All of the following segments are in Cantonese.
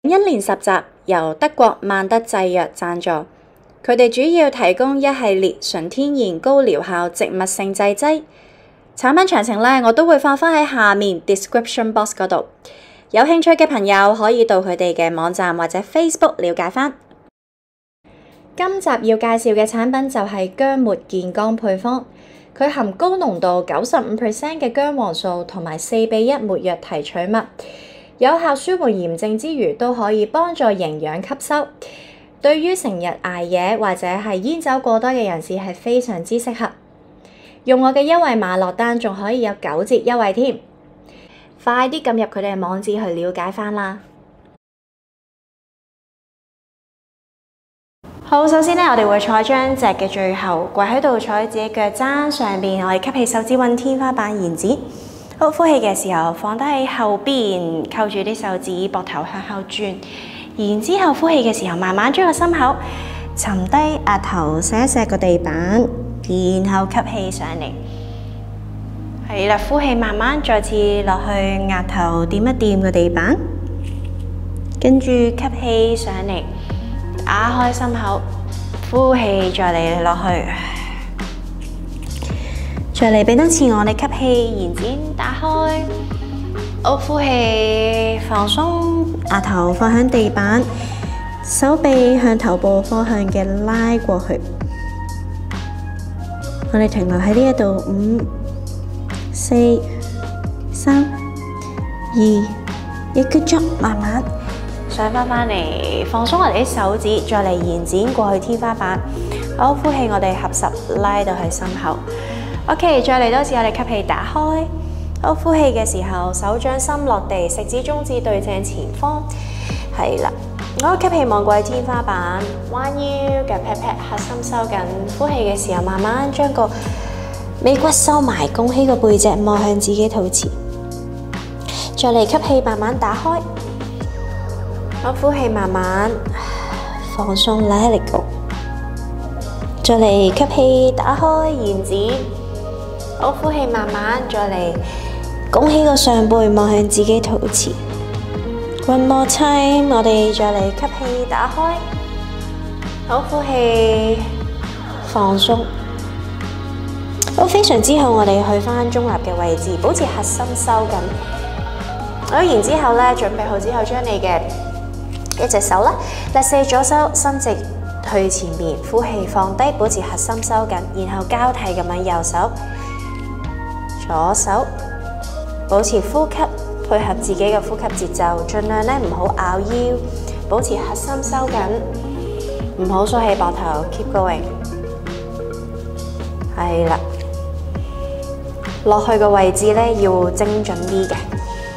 一連10集由德國萬德製藥贊助，佢哋主要提供一系列純天然高療效植物性製劑。產品詳情呢，我都會放返喺下面 description box 嗰度。有興趣嘅朋友可以到佢哋嘅網站或者 Facebook 了解返。今集要介紹嘅產品就係薑末健康配方，佢含高濃度95% 嘅薑黃素同埋4:1沒藥提取物。有效舒緩炎症之餘，都可以幫助營養吸收。對於成日捱夜或者係煙酒過多嘅人士係非常之適合。用我嘅優惠碼落單，仲可以有9折優惠添。快啲撳入佢哋嘅網址去了解返啦。好，首先呢，我哋會坐喺張席嘅最後，跪喺度坐喺自己腳踭上邊，我哋吸氣手指揾天花板延展。好，呼氣嘅時候放低喺後邊，扣住啲手指，膊頭向後轉。然之後呼氣嘅時候，慢慢將個心口沉低，額頭錫一錫個地板，然後吸氣上嚟。係啦，呼氣慢慢再次落去，額頭掂一掂個地板，跟住吸氣上嚟，打開心口，呼氣再嚟落去。再嚟俾多次我哋吸氣，延展打開，好，呼氣放鬆，額頭放響地板，手臂向頭部方向嘅拉過去。我哋停留喺呢一度，5、4、3、2、1，good job，慢慢上返嚟，放鬆我哋啲手指，再嚟延展過去天花板。好，呼氣我哋合十拉到去心口。OK， 再嚟多次，我哋吸氣打開。好，呼氣嘅時候，手掌心落地，食指中指對正前方。係啦，我吸氣望過去天花板，彎腰，腳劈劈，核心收緊。呼氣嘅時候，慢慢將個尾骨收埋，拱起個背脊，望向自己肚臍。再嚟吸氣，慢慢打開。好，呼氣慢慢放鬆，let it go。再嚟吸氣打開，延展。好，呼氣慢慢再嚟，拱起個上背，望向自己肚臍。One more time， 我哋再嚟吸氣打開。好，呼氣放鬆。好，非常之好，我哋去返中立嘅位置，保持核心收緊。好，然之後咧，準備好之後，將你嘅一隻手啦，let's say左手伸直去前面，呼氣放低，保持核心收緊，然後交替咁樣右手。左手保持呼吸，配合自己嘅呼吸節奏，盡量咧唔好拗腰，保持核心收緊，唔好縮起膊頭 ，keep going。係啦，落去嘅位置咧要精準啲嘅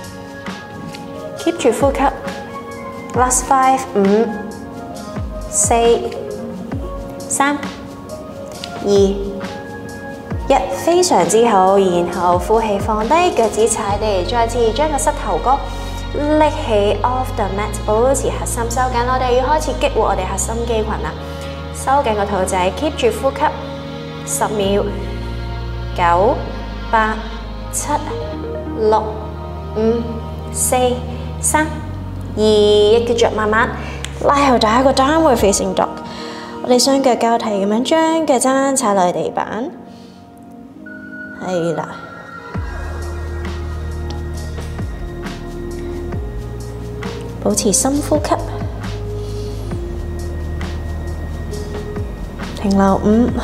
，keep 住呼吸。Last 5、5、4、3、2、1，非常之好，然後呼氣放低，腳趾踩地，再次將個膝頭哥拎起 off the mat， 保持核心收緊。我哋要開始激活我哋核心肌群啦，收緊個肚仔 ，keep 住呼吸，10秒，9、8、7、6、5、4、3、2、1，繼續慢慢拉後打一個 downward facing dog。我哋雙腳交替咁樣將腳踭踩落地板。係啦，保持深呼吸，停留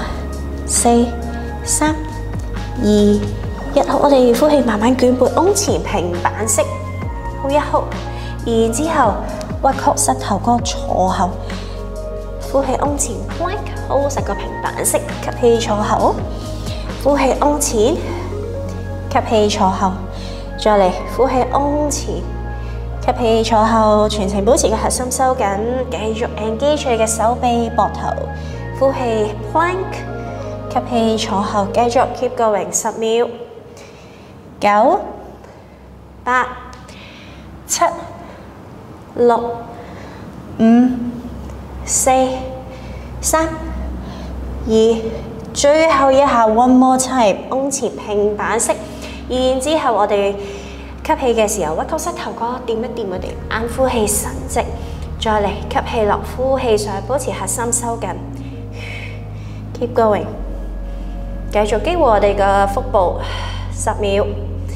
5、4、3、2、1，好，我哋呼氣慢慢捲背，胸前平板式，好一呼，然之後屈曲膝頭哥坐後，呼氣胸前 plank， 好實個平板式，吸氣坐後。呼氣胸前，吸氣坐後，再嚟呼氣胸前，吸氣坐後，全程保持個核心收緊，繼續 engage 你嘅手臂、膊頭。呼氣 plank， 吸氣坐後，繼續 keep going 10秒。9、8、7、6、5、4、3、2。最後一下 one more time， 胸前平板式，然之後我哋吸氣嘅時候，屈曲膝頭哥，掂一掂我哋眼，呼氣伸直，再嚟吸氣落，呼氣上，保持核心收緊。Keep going， 繼續激活我哋嘅腹部，10秒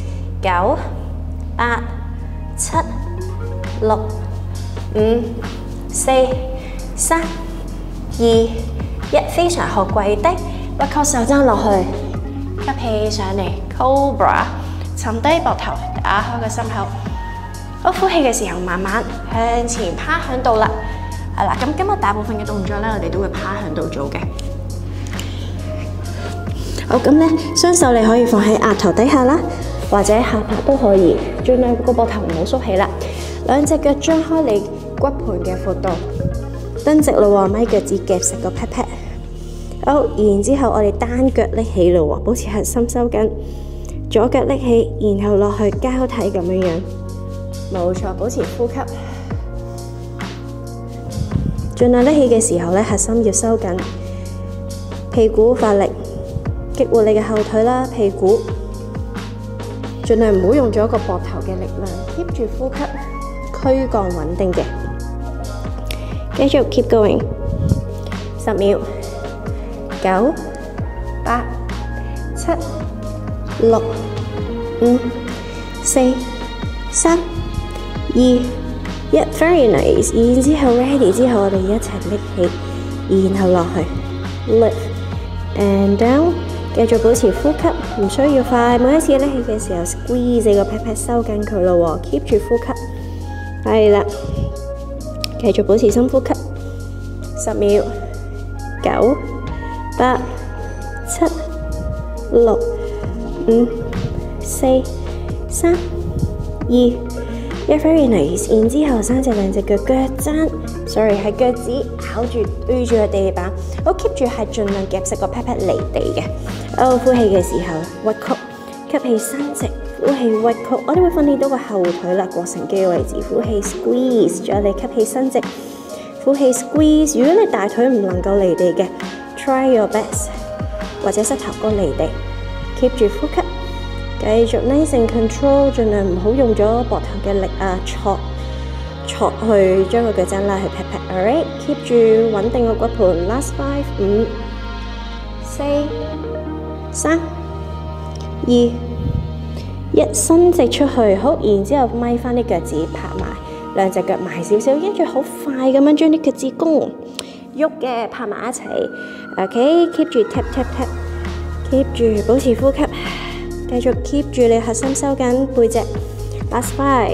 ，9、8、7、6、5、4、3、2、1，非常好，跪低，屈曲手踭落去，吸氣上嚟 ，Cobra， 沉低膊頭，打開個心口。好，呼氣嘅時候慢慢向前趴響度啦。係啦，咁今日大部分嘅動作咧，我哋都會趴響度做嘅。好，咁咧雙手你可以放喺額頭底下啦，或者下巴都可以，盡量個膊頭唔好縮起啦。兩隻腳張開你骨盤嘅闊度，蹬直咯喎，咪腳趾夾實個 pat pat。好，然之後我哋單腳拎起咯喎，保持核心收緊，左腳拎起，然後落去交替咁樣樣，冇錯，保持呼吸。盡量拎起嘅時候咧，核心要收緊，屁股發力。激活你嘅後腿啦，屁股，盡量唔好用咗個膊頭嘅力量 ，keep 住呼吸，軀幹穩定嘅，繼續 keep going， 10秒，9、8、7、6、5、4、3、2、1 ，very nice。然之後 ready 之後，我哋一齊拎起，然後落去 ，lift and down。繼續保持呼吸，唔需要快。每一次拎起嘅時候 ，squeeze 個 pat pat 收緊佢咯喎 ，keep 住呼吸。係啦，繼續保持深呼吸。10秒，9、8、7、6、5、4、3、2、1 ，very nice。然之後伸直兩隻腳，腳踭 ，sorry 係腳趾咬住對住個地板，好 keep 住係盡量夾實個 pat pat 離地嘅。好，呼氣嘅時候屈曲，吸氣伸直，呼氣屈曲，我哋會訓練到個後腿肋膕繩肌嘅位置。呼氣 squeeze， 再嚟吸氣伸直，呼氣 squeeze。如果你大腿唔能夠離地嘅 ，try your best， 或者膝頭哥離地 ，keep 住呼吸，繼續 nice and control， 盡量唔好用咗膊頭嘅力啊，戳去將個腳踭拉去 pat pat。Alright，keep 住穩定個骨盤。Last 5、5、4、3、2、1，伸直出去，好，然之後咪翻啲腳趾拍埋，兩隻腳埋少少，跟住好快咁樣將啲腳趾公喐嘅拍埋一齊。OK，keep 住 tap tap tap，keep 住保持呼吸，繼續 keep 住你核心收緊背脊。Last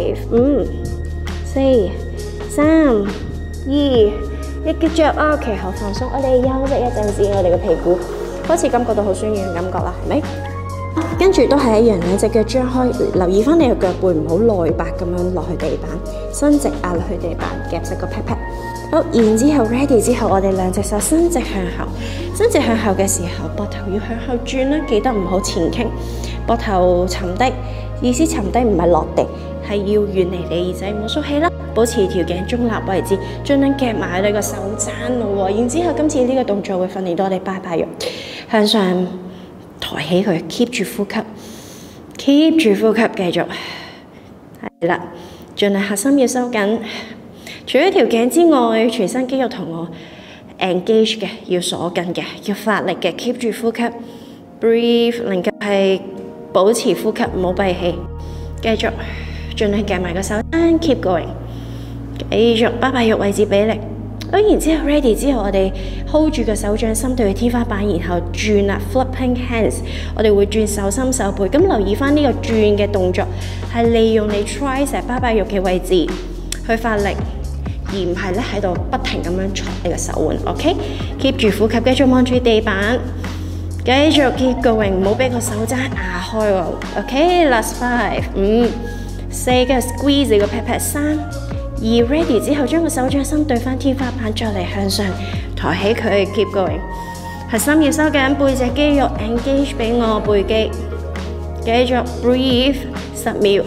5、5、4、3、2、1，繼續 OK， 好放鬆，我哋休息一陣先，我哋嘅屁股開始感覺到好酸軟嘅感覺啦，係咪？跟住都係一樣，兩隻腳張開，留意翻你嘅腳背唔好內八咁樣落去地板，伸直壓落去地板，夾實個 pat pat。好，然之後 ready 之後，我哋兩隻手伸直向後，伸直向後嘅時候，膊頭要向後轉啦，記得唔好前傾，膊頭沉低，意思沉低唔係落地，係要遠離你耳仔，唔好縮起啦，保持條頸中立位置，盡量夾埋你個手踭咯喎。然之後今次呢個動作會訓練到我哋拜拜肉，向上抬起佢 ，keep 住呼吸 ，keep 住呼吸，繼續係啦，盡量核心要收緊。除咗條頸之外，全身肌肉同我 engage 嘅，要鎖緊嘅，要發力嘅 ，keep 住呼吸 ，breathe， 能夠係保持呼吸，唔好閉氣，繼續盡量夾埋個手踭 ，keep going， 繼續拜拜肉位置俾力。好，然之後 ready 之後，我哋 hold 住個手掌心對天花板，然後轉啦 ，flipping hands， 我哋會轉手心手背。咁留意翻呢個轉嘅動作，係利用你 tricep 拜拜肉嘅位置去發力。而唔係咧喺度不停咁樣戳你個手腕 ，OK？keep 住呼吸，繼續望住地板，繼續 keep going， 唔好俾個手踭壓開喎 ，OK？Last 5、5、4，跟住 squeeze 你個 pat pat， 3、2 ready 之後，將個手掌心對翻天花板，再嚟向上抬起佢 ，keep going， 核心要收緊背脊肌肉 ，engage 俾我背肌，繼續 breathe 10秒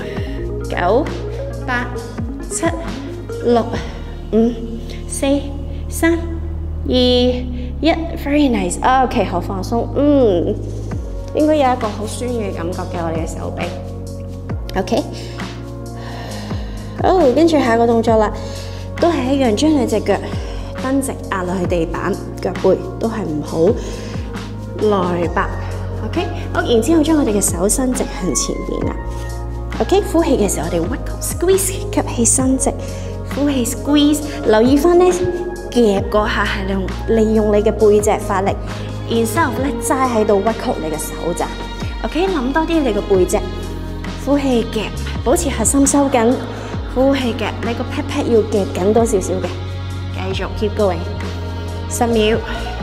，9、8、7、6、5、4、3、2、1 ，very nice。OK， 好放鬆。應該有一個好酸軟嘅感覺嘅我哋嘅手臂。OK， 好，跟住下個動作啦，都係一樣，將你隻腳蹬直壓落去地板，腳背都係唔好來白。OK， 好，然之後將我哋嘅手伸直向前面啦。OK， 呼氣嘅時候我哋屈曲 squeeze， 吸氣伸直，呼氣 squeeze， 留意翻咧夾嗰下係利用你嘅背脊發力，然之後咧齋喺度屈曲你嘅手咋。OK， 諗多啲你個背脊，呼氣夾，保持核心收緊，呼氣夾，你個 pat pat 要夾緊多少少嘅，繼續 keep going， 10秒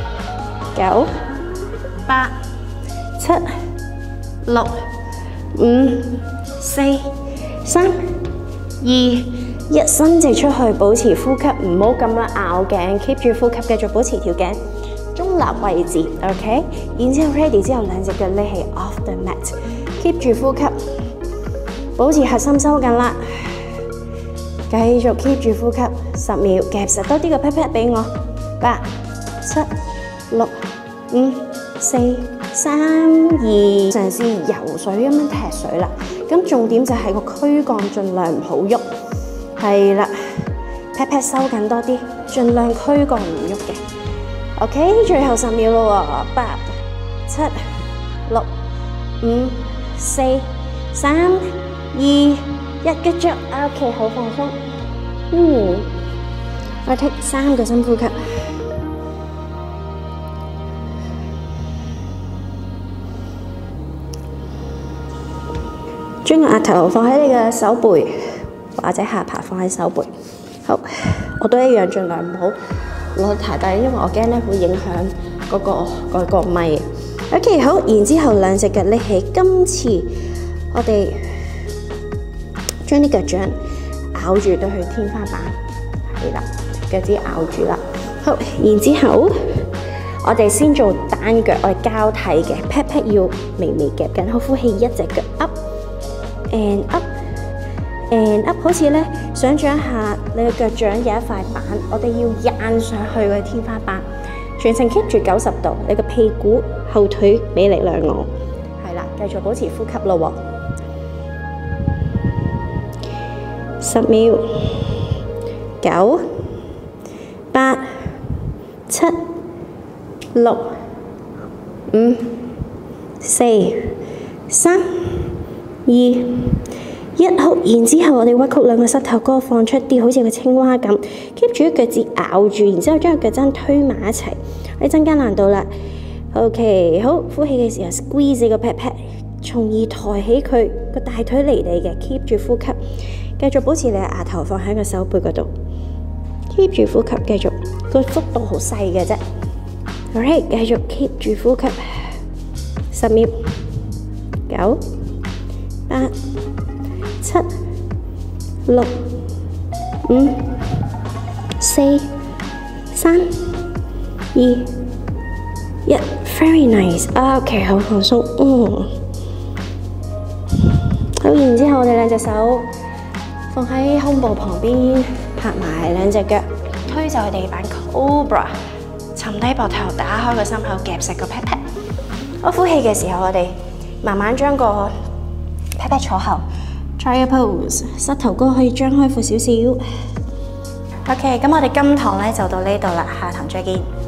，9、8、7、6、5、4、3、2、1，伸直出去，保持呼吸，唔好咁啦咬頸 ，keep 住呼吸，繼續保持條頸中立位置 ，OK。然之後 ready 之後，兩隻腳拎起 off the mat，keep 住呼吸，保持核心收緊啦，繼續 keep 住呼吸，10秒，夾實多啲個 pat pat 俾我，8、7、6、5、4、3、2，嘗試游水咁樣踢水啦。咁重點就係個軀幹盡量唔好喐，係啦 ，pat pat 收緊多啲，盡量軀幹唔喐嘅。OK， 最後10秒咯喎，8、7、6、5、4、3、2、1，繼續 OK， 好放鬆。我 take 3個深呼吸。將個額頭放喺你嘅手背，或者下巴放喺手背。好，我都一樣，盡量唔好攞得太低，因為我驚咧會影響嗰個咪。OK， 好，然之後兩隻腳拎起，今次我哋將啲腳掌咬住對去天花板，係啦，腳趾咬住啦。好，然之後我哋先做單腳，我哋交替嘅 pat pat 要微微夾緊，好，呼氣，一隻腳 up and up and up， 好似咧想像一下你嘅腳掌有一塊板，我哋要壓上去個天花板，全程 keep 住90度，你個屁股後腿俾力量我，係啦，繼續保持呼吸咯喎，10秒，9、8、7、6、5、4、3、2、1，好，然之後我哋屈曲兩個膝頭哥，放出啲，好似個青蛙咁 ，keep 住啲腳趾咬住，然之後將個腳踭推埋一齊，你增加難度啦。OK， 好，呼氣嘅時候 squeeze 個 pat pat， 從而抬起佢個大腿離地嘅 ，keep 住呼吸，繼續保持你嘅牙頭放喺個手背嗰度 ，keep 住呼吸，繼續個幅度好細嘅啫。Alright， 繼續 keep 住呼吸，10秒，9、8、7、6、5、4、3、2、1 ，very nice。OK， 好放鬆。好，然之後我哋兩隻手放喺胸部旁邊，拍埋兩隻腳，推就去地板 Cobra， 沉低膊頭，打開個心口，夾實個 pat pat。我呼氣嘅時候，我哋慢慢將個 pat pat 坐後。Try a pose， 膝頭哥可以張開闊少少。OK， 咁我哋今堂咧就到呢度啦，下堂再見。